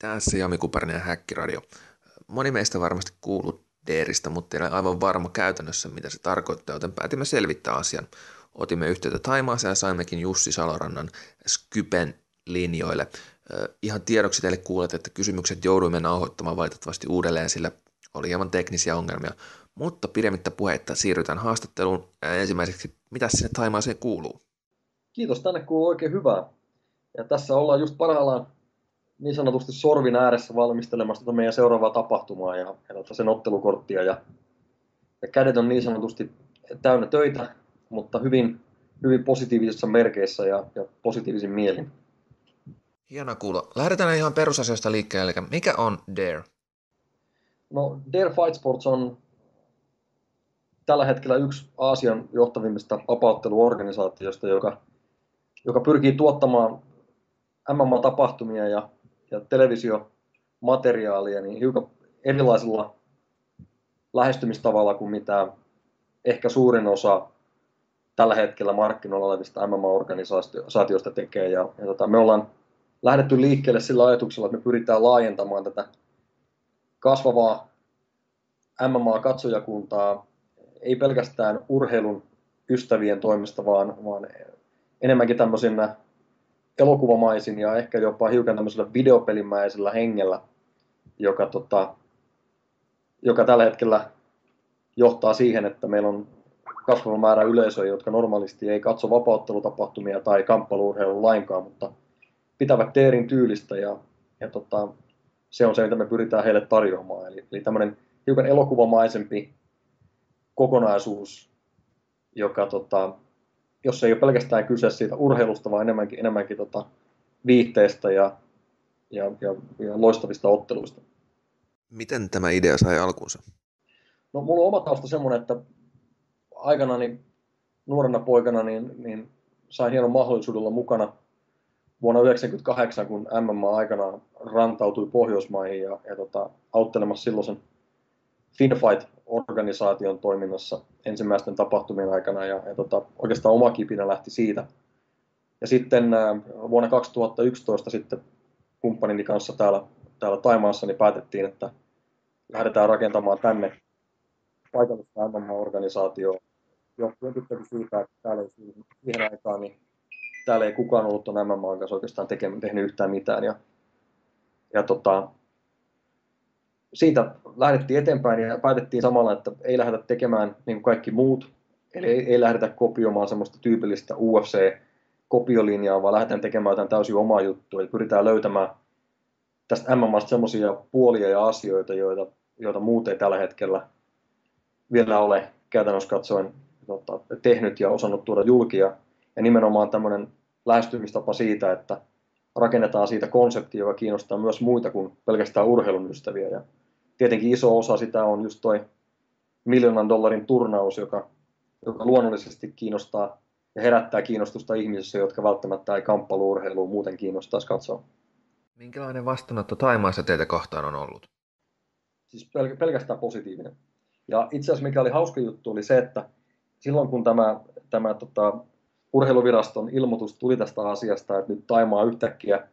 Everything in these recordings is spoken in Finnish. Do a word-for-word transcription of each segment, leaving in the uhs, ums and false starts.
Tässä Jami Kuparinen ja Häkkiradio. Moni meistä varmasti kuullut Deeristä, mutta ei ole aivan varma käytännössä, mitä se tarkoittaa, joten päätimme selvittää asian. Otimme yhteyttä Thaimaaseen ja saimmekin Jussi Salorannan Skypen linjoille. Ihan tiedoksi teille kuulet, että kysymykset jouduimme nauhoittamaan valitettavasti uudelleen, sillä oli hieman teknisiä ongelmia. Mutta pidemmittä puheitta siirrytään haastatteluun. Ensimmäiseksi, mitä sinne Thaimaaseen kuuluu? Kiitos, tänne kuuluu oikein hyvää. Ja tässä ollaan just parhaillaan niin sanotusti sorvin ääressä valmistelemassa tota meidän seuraavaa tapahtumaa ja, ja tota sen ottelukorttia. Ja, ja kädet on niin sanotusti täynnä töitä, mutta hyvin, hyvin positiivisissa merkeissä ja, ja positiivisin mielin. Hienoa kuulla. Lähdetään ihan perusasioista liikkeelle. Eli mikä on Dare? No, Dare Fight Sports on tällä hetkellä yksi Aasian johtavimmista vapautteluorganisaatioista, joka, joka pyrkii tuottamaan M M A-tapahtumia ja, ja televisiomateriaalia niin hiukan erilaisella lähestymistavalla kuin mitä ehkä suurin osa tällä hetkellä markkinoilla olevista M M A-organisaatioista tekee. Ja, ja tota, me ollaan lähdetty liikkeelle sillä ajatuksella, että me pyritään laajentamaan tätä kasvavaa M M A-katsojakuntaa ei pelkästään urheilun ystävien toimesta, vaan, vaan enemmänkin tämmöisenä elokuvamaisin ja ehkä jopa hiukan tämmöisellä videopelimäisellä hengellä, joka, tota, joka tällä hetkellä johtaa siihen, että meillä on kasvava määrä yleisöä, jotka normaalisti ei katso vapauttelutapahtumia tai kamppailu-urheilua lainkaan, mutta pitävät Daren tyylistä ja, ja tota, se on se, mitä me pyritään heille tarjoamaan. Eli, eli tämmöinen hiukan elokuvamaisempi kokonaisuus, joka, tota, jos ei ole pelkästään kyse siitä urheilusta, vaan enemmänkin, enemmänkin tota, viihteestä ja, ja, ja, ja loistavista otteluista. Miten tämä idea sai alkunsa? No, mulla on oma tausta semmoinen, että aikana niin, nuorena poikana niin, niin sain hienon mahdollisuuden olla mukana vuonna yhdeksänkymmentäkahdeksan, kun M M A aikanaan rantautui Pohjoismaihin ja, ja tota, auttelemassa silloisen Finfight-organisaation toiminnassa ensimmäisten tapahtumien aikana ja, ja tota, oikeastaan oma kipinä lähti siitä. Ja sitten äh, vuonna kaksituhattayksitoista sitten kumppanini kanssa täällä, täällä Thaimaassa niin päätettiin, että lähdetään rakentamaan tänne paikallista M M A-organisaatioon. Johtuen pitkälti siitä, että täällä ei siihen aikaan niin täällä ei kukaan ollut tuon M M A:n kanssa oikeastaan teke, tehnyt yhtään mitään. Ja, ja tota, siitä lähdettiin eteenpäin ja päätettiin samalla, että ei lähdetä tekemään niin kuin kaikki muut. Eli ei, ei lähdetä kopioimaan semmoista tyypillistä U F C-kopiolinjaa, vaan lähdetään tekemään jotain täysin omaa juttua. Eli pyritään löytämään tästä M M A:sta semmoisia puolia ja asioita, joita, joita muut ei tällä hetkellä vielä ole käytännössä katsoen tota, tehnyt ja osannut tuoda julkia. Ja nimenomaan tämmöinen lähestymistapa siitä, että rakennetaan siitä konsepti, joka kiinnostaa myös muita kuin pelkästään urheilun ystäviä. Ja tietenkin iso osa sitä on just toi miljoonan dollarin turnaus, joka, joka luonnollisesti kiinnostaa ja herättää kiinnostusta ihmisissä, jotka välttämättä ei kamppailu-urheilua muuten kiinnostaisi katsoa. Minkälainen vastaanotto Thaimaassa teitä kohtaan on ollut? Siis pel- pelkästään positiivinen. Ja itse asiassa mikä oli hauska juttu oli se, että silloin kun tämä, tämä tota, urheiluviraston ilmoitus tuli tästä asiasta, että nyt Thaimaa yhtäkkiä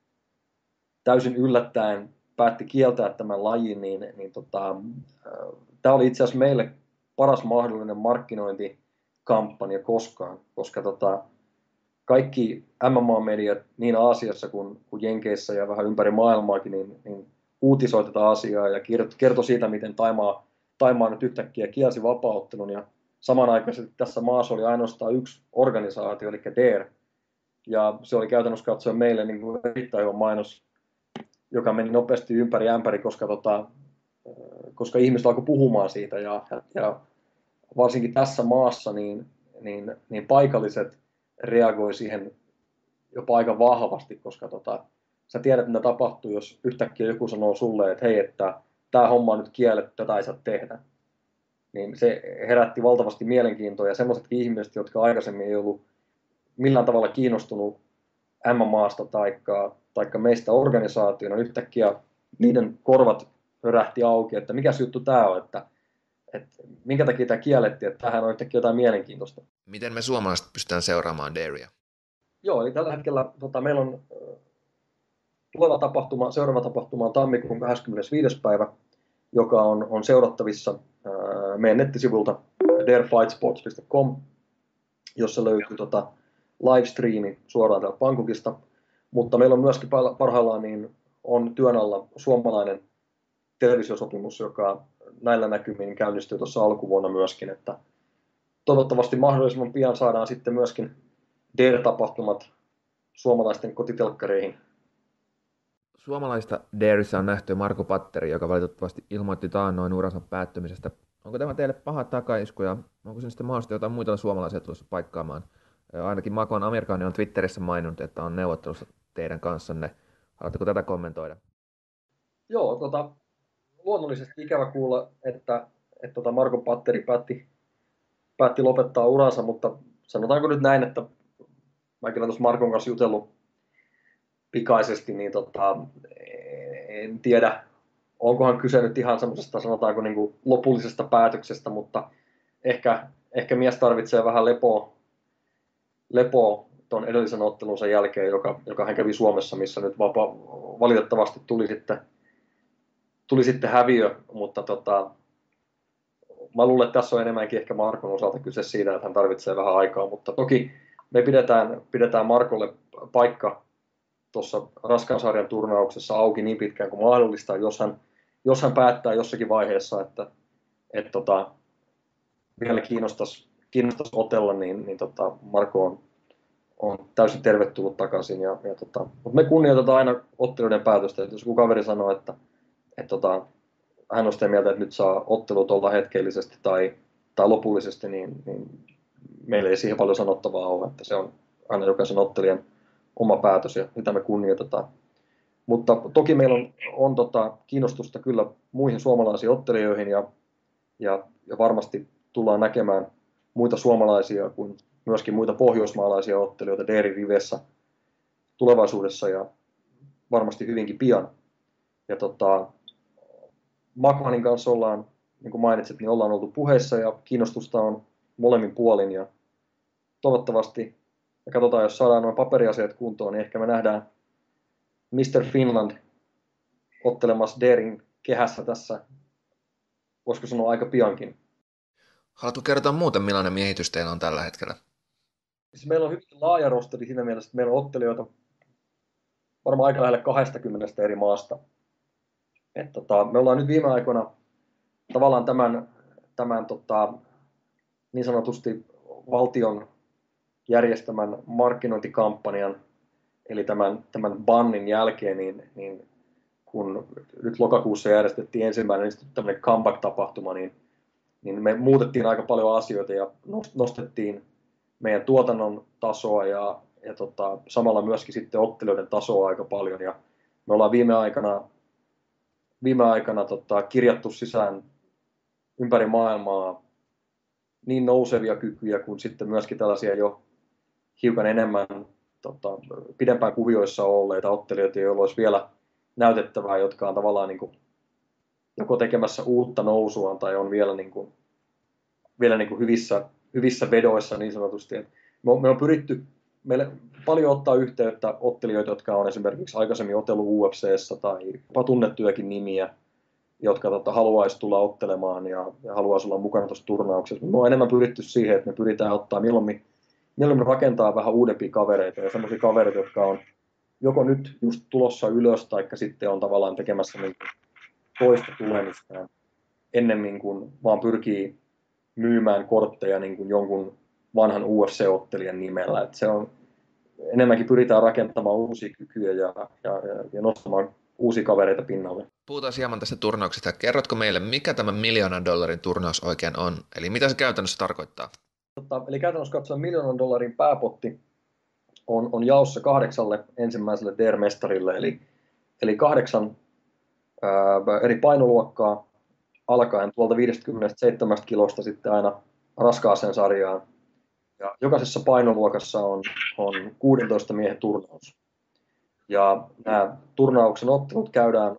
täysin yllättäen päätti kieltää tämän lajin, niin, niin tota, tämä oli itse asiassa meille paras mahdollinen markkinointikampanja koskaan, koska tota, kaikki M M A-mediat niin Aasiassa kuin, kuin Jenkeissä ja vähän ympäri maailmaakin niin, niin uutisoi tätä asiaa ja kertoi siitä, miten Thaimaa, Thaimaa nyt yhtäkkiä kielsi vapauttelun ja samanaikaisesti tässä maassa oli ainoastaan yksi organisaatio, eli Dare, ja se oli käytännössä katsoen meille niin kuin erittäin hyvä mainos, joka meni nopeasti ympäri ämpäri, koska, tota, koska ihmiset alkoi puhumaan siitä, ja, ja varsinkin tässä maassa niin, niin, niin paikalliset reagoi siihen jopa aika vahvasti, koska tota, sä tiedät, mitä tapahtuu, jos yhtäkkiä joku sanoo sulle, että hei, että tämä homma on nyt kielletty, tätä ei saa tehdä. Niin se herätti valtavasti mielenkiintoa ja sellaisetkin ihmiset, jotka aikaisemmin ei ollut millään tavalla kiinnostunut M M A:sta taikka, taikka meistä organisaationa, yhtäkkiä niiden korvat hörähti auki, että mikä se juttu tämä on, että, että minkä takia tämä kiellettiin, että tämähän on yhtäkkiä jotain mielenkiintoista. Miten me suomalaiset pystytään seuraamaan Darea? Joo, eli tällä hetkellä tota, meillä on tuleva tapahtuma, seuraava tapahtuma on tammikuun kahdeskymmenesviides päivä, joka on, on seurattavissa ää, meidän nettisivulta dare fight sports piste com, jossa löytyy tota livestreami suoraan täältä Bangkokista, mutta meillä on myöskin parhaillaan niin on työn alla suomalainen televisiosopimus, joka näillä näkymin käynnistyy tuossa alkuvuonna myöskin, että toivottavasti mahdollisimman pian saadaan sitten myöskin Dare-tapahtumat suomalaisten kotitelkkareihin. Suomalaista Dareissa on nähty Marko Patteri, joka valitettavasti ilmoitti taannoin uransa päättymisestä. Onko tämä teille paha takaisku ja onko se sitten mahdollisesti jotain muita suomalaisia tulossa paikkaamaan? Ainakin Makon Amerikaani on Twitterissä maininnut, että on neuvottelussa teidän kanssanne. Haluatteko tätä kommentoida? Joo, tota, luonnollisesti ikävä kuulla, että, että tota Marko Patteri päätti, päätti lopettaa uransa, mutta sanotaanko nyt näin, että mä kyllä tuossa Markon kanssa jutellut pikaisesti, niin tota, en tiedä, onkohan kyse nyt ihan semmoisesta sanotaanko niin kuin lopullisesta päätöksestä, mutta ehkä, ehkä mies tarvitsee vähän lepoa, lepoa tuon edellisen ottelunsa jälkeen, joka, joka hän kävi Suomessa, missä nyt vapa, valitettavasti tuli sitten, tuli sitten häviö, mutta tota, mä luulen, että tässä on enemmänkin ehkä Markon osalta kyse siitä, että hän tarvitsee vähän aikaa, mutta toki me pidetään, pidetään Markolle paikka tuossa raskaan sarjan turnauksessa auki niin pitkään kuin mahdollista, jos hän, jos hän päättää jossakin vaiheessa, että et tota, vielä kiinnostaisi, kiinnostaisi otella, niin, niin tota, Marko on, on täysin tervetullut takaisin. Ja, ja tota, mutta me kunnioitetaan aina ottelijoiden päätöstä, että jos joku kaveri sanoo, että et tota, hän on sitä mieltä, että nyt saa ottelut olla hetkellisesti tai, tai lopullisesti, niin, niin meillä ei siihen paljon sanottavaa ole, että se on aina jokaisen ottelijan oma päätös ja mitä me kunnioitetaan. Mutta toki meillä on, on tota, kiinnostusta kyllä muihin suomalaisiin ottelijoihin ja, ja, ja varmasti tullaan näkemään muita suomalaisia kuin myöskin muita pohjoismaalaisia ottelijoita D R I-riveissä tulevaisuudessa ja varmasti hyvinkin pian. Ja tota, Makmanin kanssa ollaan, niin kuin mainitsit, niin ollaan oltu puheissa ja kiinnostusta on molemmin puolin ja toivottavasti, ja katsotaan, jos saadaan nuo paperiasiat kuntoon, niin ehkä me nähdään mister Finland ottelemassa Daring kehässä tässä, voisiko sanoa aika piankin. Haluatko kertoa muuten, millainen miehitys teillä on tällä hetkellä? Siis meillä on hyvin laaja rosteri siinä mielessä, että meillä on ottelijoita varmaan aika lähelle kaksikymmentä eri maasta. Et tota, me ollaan nyt viime aikoina tavallaan tämän, tämän tota, niin sanotusti valtion järjestämän markkinointikampanjan, eli tämän, tämän bannin jälkeen, niin, niin kun nyt lokakuussa järjestettiin ensimmäinen niin tämmöinen comeback-tapahtuma, niin, niin me muutettiin aika paljon asioita ja nostettiin meidän tuotannon tasoa ja, ja tota, samalla myöskin sitten ottelijoiden tasoa aika paljon. Ja me ollaan viime aikana, viime aikana tota, kirjattu sisään ympäri maailmaa niin nousevia kykyjä kuin sitten myöskin tällaisia jo hiukan enemmän tota, pidempään kuvioissa olleita ottelijoita, joilla olisi vielä näytettävää, jotka on tavallaan niin kuin, joko tekemässä uutta nousua tai on vielä, niin kuin, vielä niin kuin hyvissä, hyvissä vedoissa niin sanotusti. Et me, me on pyritty meille paljon ottaa yhteyttä ottelijoita, jotka on esimerkiksi aikaisemmin otellut U F C:ssä tai jopa tunnettujakin nimiä, jotka tota, haluaisi tulla ottelemaan ja, ja haluaisi olla mukana tuossa turnauksessa. Me on enemmän pyritty siihen, että me pyritään ottaa milloin, milloin rakentaa vähän uudempia kavereita ja sellaisia kavereita, jotka on joko nyt just tulossa ylös tai sitten on tavallaan tekemässä niin toista tulemistaan ennemmin kuin vaan pyrkii myymään kortteja niin kuin jonkun vanhan U F C-ottelijan nimellä. Et se on, enemmänkin pyritään rakentamaan uusia kykyjä ja, ja, ja nostamaan uusia kavereita pinnalle. Puhutaan hieman tästä turnauksesta. Kerrotko meille, mikä tämä miljoonan dollarin turnaus oikein on? Eli mitä se käytännössä tarkoittaa? Totta, eli käytännössä katsoen miljoonan dollarin pääpotti on, on jaossa kahdeksalle ensimmäiselle D R mestarille, eli, eli kahdeksan ää, eri painoluokkaa alkaen tuolta viisikymmentäseitsemän kilosta sitten aina raskaaseen sarjaan. Ja jokaisessa painoluokassa on, on kuusitoista miehen turnaus. Ja nämä turnauksen ottelut käydään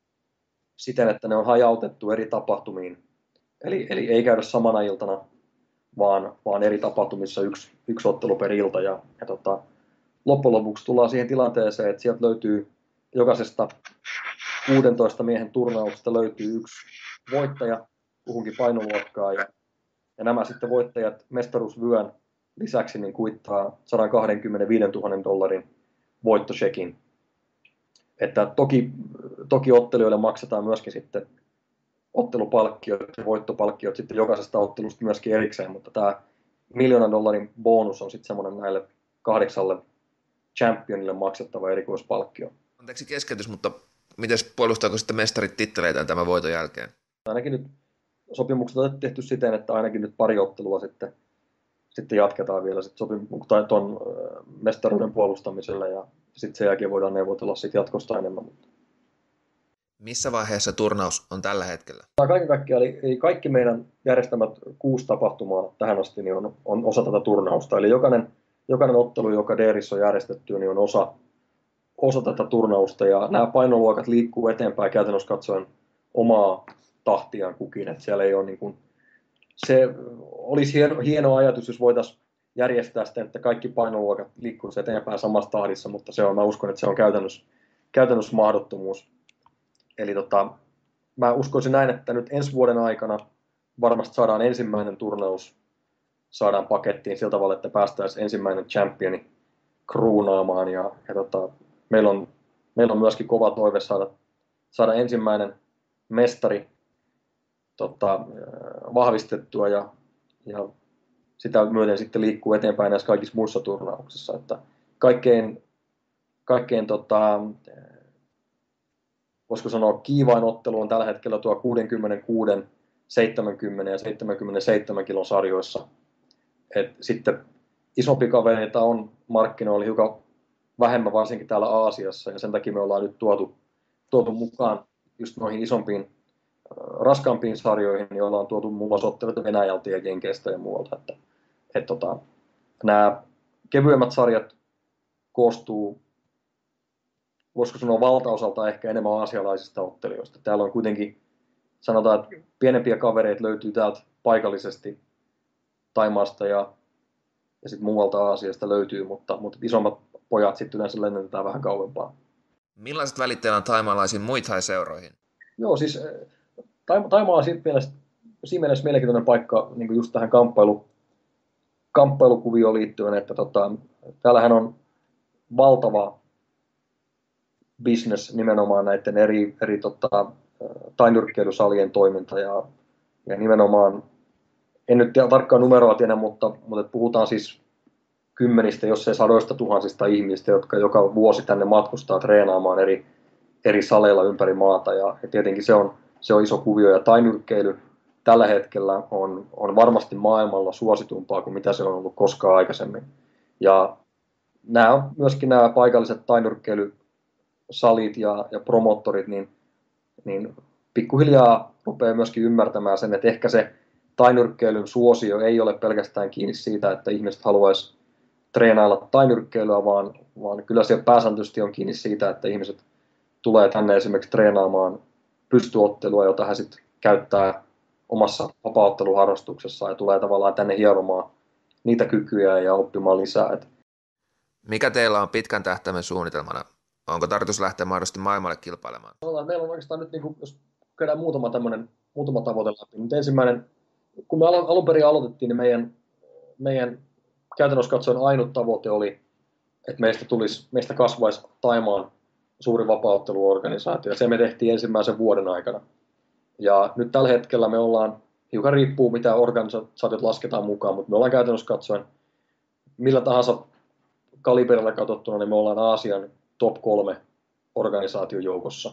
siten, että ne on hajautettu eri tapahtumiin. Eli, eli ei käydä samana iltana, vaan, vaan eri tapahtumissa yksi, yksi ottelu per ilta. Ja, ja tota, loppujen lopuksi tullaan siihen tilanteeseen, että sieltä löytyy jokaisesta kuudentoista miehen turnauksesta löytyy yksi voittaja kuhunkin painoluokkaan, ja, ja nämä sitten voittajat mestaruusvyön lisäksi niin kuittaa sata kaksikymmentäviisituhatta dollarin voittochekin. Että toki, toki ottelijoille maksetaan myöskin sitten ottelupalkkiot ja voittopalkkiot sitten jokaisesta ottelusta myöskin erikseen, mutta tämä miljoonan dollarin bonus on sitten semmoinen näille kahdeksalle championille maksettava erikoispalkkio. Anteeksi keskeytys, mutta miten puolustaako sitten mestarit titteleitään tämän voiton jälkeen? Ainakin nyt sopimukset on tehty siten, että ainakin nyt pari ottelua sitten, sitten jatketaan vielä sit sopim- tai ton mestaruuden puolustamiselle, ja sitten sen jälkeen voidaan neuvotella sit jatkosta enemmän. Missä vaiheessa turnaus on tällä hetkellä? Kaiken kaikkiaan, eli kaikki meidän järjestämät kuusi tapahtumaa tähän asti niin on, on osa tätä turnausta. Eli jokainen, jokainen ottelu, joka D E Rissä on järjestetty, niin on osa, osa tätä turnausta. Ja nämä painoluokat liikkuu eteenpäin käytännössä katsoen omaa tahtiaan kukin. Että siellä ei ole niin kuin, se olisi hieno, hieno ajatus, jos voitaisiin järjestää sitä, että kaikki painoluokat liikkuisi eteenpäin samassa tahdissa, mutta se on, mä uskon, että se on käytännössä, käytännössä mahdottomuus. Eli tota, mä uskoisin näin, että nyt ensi vuoden aikana varmasti saadaan ensimmäinen turnaus, saadaan pakettiin sillä tavalla, että päästäisiin ensimmäinen championi kruunaamaan. Ja, ja tota, meillä, on, meillä on myöskin kova toive saada, saada ensimmäinen mestari tota, vahvistettua ja, ja sitä myöten sitten liikkuu eteenpäin näissä kaikissa muissa turnauksissa. Että kaikkein, kaikkein tota, voisiko sanoa, kiivain ottelu on tällä hetkellä tuo kuusikymmentäkuusi, seitsemänkymmentä ja seitsemänkymmentäseitsemän kilon sarjoissa. Et sitten isompi kavereita on markkinoilla hiukan vähemmän, varsinkin täällä Aasiassa, ja sen takia me ollaan nyt tuotu, tuotu mukaan just noihin isompiin, raskaampiin sarjoihin, niin ollaan tuotu muun muassa otteluita Venäjältä ja Jenkeistä ja muualta. Että, et tota, nämä kevyemmät sarjat koostuu, voisiko sanoa valtaosalta ehkä enemmän aasialaisista ottelijoista. Täällä on kuitenkin, sanotaan, että pienempiä kavereita löytyy täältä paikallisesti Thaimaasta ja, ja sitten muualta Aasiasta löytyy, mutta, mutta isommat pojat sitten yleensä lennetään vähän kauempaa. Millaiset välit teillä on thaimaalaisiin muay-thai-seuroihin? Joo, siis Thaimaa on siinä mielessä, siinä mielessä mielenkiintoinen paikka niin kuin just tähän kamppailu, kamppailukuvioon liittyen, että tota, täällähän on valtava business nimenomaan näiden eri, eri tota, tainyrkkeilysalien toiminta ja, ja nimenomaan, en nyt tarkkaa numeroa tiedä, mutta, mutta puhutaan siis kymmenistä, jos ei sadoista tuhansista ihmistä, jotka joka vuosi tänne matkustaa treenaamaan eri, eri saleilla ympäri maata, ja, ja tietenkin se on, se on iso kuvio, ja tainyrkkeily tällä hetkellä on, on varmasti maailmalla suositumpaa kuin mitä se on ollut koskaan aikaisemmin. Ja nämä, myöskin nämä paikalliset tainyrkkeilysalit ja, ja promottorit, niin, niin pikkuhiljaa rupeaa myöskin ymmärtämään sen, että ehkä se tainyrkkeilyn suosio ei ole pelkästään kiinni siitä, että ihmiset haluaisi treenailla tainyrkkeilyä, vaan, vaan kyllä se pääsääntöisesti on kiinni siitä, että ihmiset tulee tänne esimerkiksi treenaamaan pystyottelua, jota hän sitten käyttää omassa vapaaotteluharrastuksessaan ja tulee tavallaan tänne hieromaan niitä kykyjä ja oppimaan lisää. Mikä teillä on pitkän tähtäimen suunnitelmana? Onko tarkoitus lähteä mahdollisesti maailmalle kilpailemaan? Meillä on oikeastaan nyt, niin kuin, jos käydään muutama, tämmöinen, muutama tavoite läpi. Nyt ensimmäinen, kun me alun perin aloitettiin, niin meidän, meidän käytännössä katsoen ainut tavoite oli, että meistä, tulisi, meistä kasvaisi Thaimaan suuri vapaaotteluorganisaatio, ja se me tehtiin ensimmäisen vuoden aikana. Ja nyt tällä hetkellä me ollaan, hiukan riippuu mitä organisaatiot lasketaan mukaan, mutta me ollaan käytännössä katsoen millä tahansa kaliberilla katsottuna, niin me ollaan Aasian top kolme organisaation joukossa.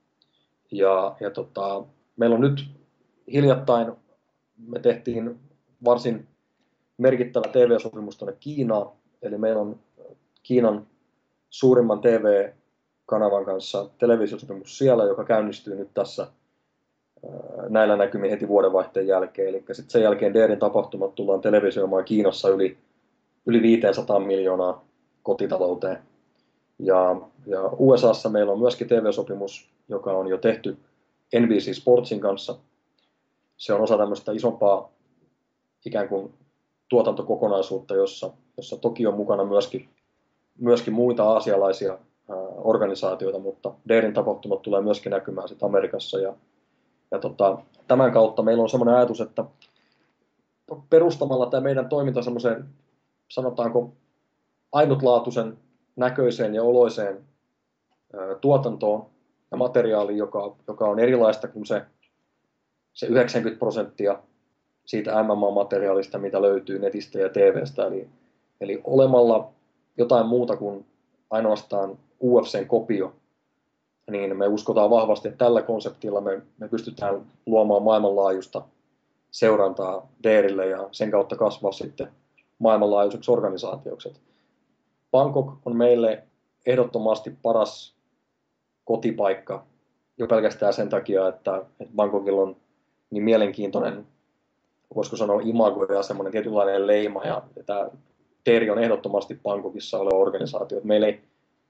Ja, ja tota, meillä on nyt hiljattain, me tehtiin varsin merkittävä T V-sopimus tuonne Kiinaan, eli meillä on Kiinan suurimman T V-kanavan kanssa televisiosopimus siellä, joka käynnistyy nyt tässä näillä näkymin heti vuodenvaihteen jälkeen. Eli sitten sen jälkeen D E Rin tapahtumat tullaan televisioimaan Kiinassa yli, yli viisisataa miljoonaa kotitalouteen. Ja, ja U S A:ssa meillä on myöskin T V-sopimus, joka on jo tehty N B C Sportsin kanssa. Se on osa tämmöistä isompaa ikään kuin tuotantokokonaisuutta, jossa, jossa toki on mukana myöskin, myöskin muita aasialaisia organisaatioita, mutta Dairin tapahtumat tulee myöskin näkymään sitten Amerikassa. Ja, ja tota, tämän kautta meillä on semmoinen ajatus, että perustamalla tämä meidän toiminta semmoiseen, sanotaanko, ainutlaatuisen näköiseen ja oloiseen ää, tuotantoon ja materiaaliin, joka, joka on erilaista kuin se, se yhdeksänkymmentä prosenttia siitä M M A-materiaalista, mitä löytyy netistä ja T V:stä. Eli, eli olemalla jotain muuta kuin ainoastaan U F C:n kopio, niin me uskotaan vahvasti, että tällä konseptilla me, me pystytään luomaan maailmanlaajuista seurantaa Dairille ja sen kautta kasvaa sitten maailmanlaajuiseksi organisaatioksi. Bangkok on meille ehdottomasti paras kotipaikka jo pelkästään sen takia, että, että Bangkokilla on niin mielenkiintoinen, voisiko sanoa, imago ja semmoinen tietynlainen leima, ja tämä Dairi on ehdottomasti Bangkokissa oleva organisaatio. Meillä ei,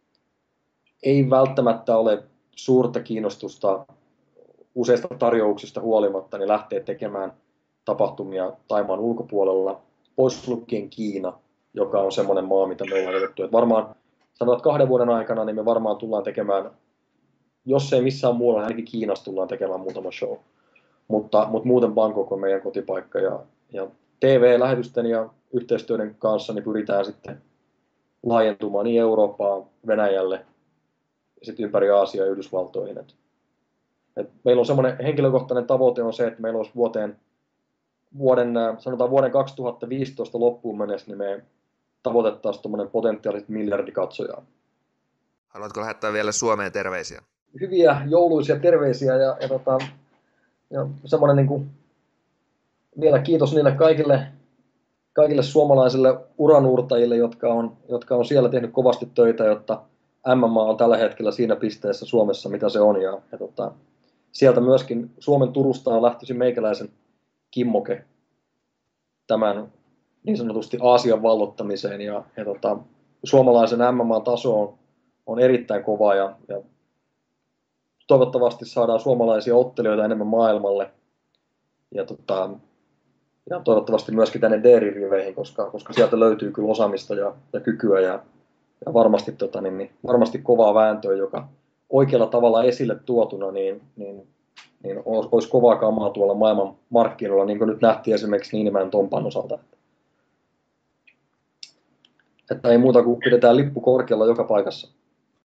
ei välttämättä ole suurta kiinnostusta useista tarjouksista huolimatta niin lähteä tekemään tapahtumia Thaimaan ulkopuolella, pois lukien Kiina, joka on semmoinen maa, mitä me ollaan edetty. Että varmaan, sanotaan, että kahden vuoden aikana niin me varmaan tullaan tekemään, jos ei missään muualla, niin ainakin Kiinassa tullaan tekemään muutama show. Mutta, mutta muuten Bangkok on meidän kotipaikka, ja, ja T V-lähetysten ja yhteistyöiden kanssa niin pyritään sitten laajentumaan niin Eurooppaan, Venäjälle ja sitten ympäri Aasiaa ja Yhdysvaltoihin. Et, et meillä on semmoinen henkilökohtainen tavoite on se, että meillä olisi vuoteen, vuoden, sanotaan vuoden kaksituhattaviisitoista loppuun mennessä, niin me tavoitettaisiin tuommoinen potentiaaliset miljardi katsojaa. Haluatko lähettää vielä Suomeen terveisiä? Hyviä jouluisia terveisiä ja, ja, tota, ja semmoinen niin kuin, vielä kiitos niille kaikille, kaikille suomalaisille uranuurtajille, jotka on, jotka on siellä tehnyt kovasti töitä, jotta M M A on tällä hetkellä siinä pisteessä Suomessa, mitä se on. Ja, ja tota, sieltä myöskin Suomen Turusta on lähtöisin meikäläisen kimmoke tämän niin sanotusti Aasian vallottamiseen. Ja, ja tota, suomalaisen M M A-taso on, on erittäin kova ja, ja toivottavasti saadaan suomalaisia ottelijoita enemmän maailmalle. Ja, tota, ja toivottavasti myöskin tänne Dairin riveihin, koska, koska sieltä löytyy kyllä osaamista ja, ja kykyä ja, ja varmasti, tota, niin, niin, varmasti kovaa vääntöä, joka oikealla tavalla esille tuotuna niin, niin, niin olisi kovaa kamaa tuolla maailman markkinoilla, niin kuin nyt nähtiin esimerkiksi Niinimäen Tompan osalta. Että ei muuta kuin pidetään lippu korkealla joka paikassa.